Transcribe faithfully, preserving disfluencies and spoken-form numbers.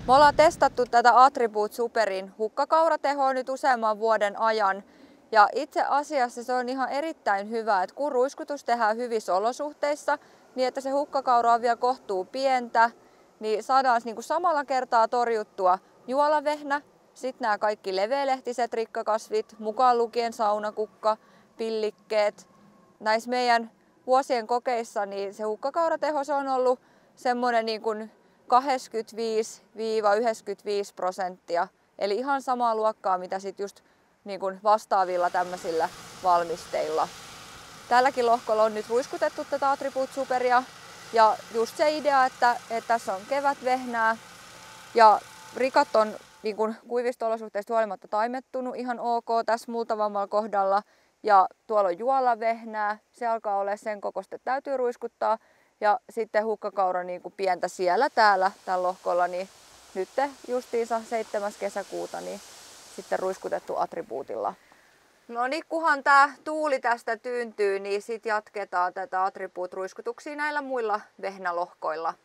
Me ollaan testattu tätä Attribute Superin hukkakauratehoa nyt useamman vuoden ajan. Ja itse asiassa se on ihan erittäin hyvä, että kun ruiskutus tehdään hyvissä olosuhteissa, niin että se hukkakaura on vielä kohtuu pientä, niin saadaan niin kuin samalla kertaa torjuttua juolavehnä, sitten nämä kaikki leveälehtiset rikkakasvit, mukaan lukien saunakukka, pillikkeet. Näissä meidän vuosien kokeissa niin se hukkakaurateho se on ollut semmoinen niin kuin kaksikymmentäviisi yhdeksänkymmentäviisi prosenttia, eli ihan samaa luokkaa mitä sitten just niin kuin vastaavilla tämmöisillä valmisteilla. Tälläkin lohkolla on nyt ruiskutettu tätä Attribute Superia ja just se idea, että, että tässä on kevätvehnää ja rikat on niin kuin kuivista olosuhteista huolimatta taimettunut ihan ok tässä muutamammalla kohdalla ja tuolla on juolavehnää, se alkaa olla sen kokoista, että täytyy ruiskuttaa ja sitten hukkakaura niin kuin pientä siellä täällä tällä lohkolla, niin nyt justiinsa seitsemäs kesäkuuta niin sitten ruiskutettu Attribuutilla. No niin, kunhan tää tuuli tästä tyyntyy, niin sitten jatketaan tätä Attribute-ruiskutuksia näillä muilla vehnälohkoilla.